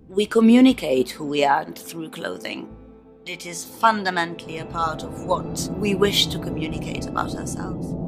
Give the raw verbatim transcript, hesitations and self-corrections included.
We communicate who we are through clothing. It is fundamentally a part of what we wish to communicate about ourselves.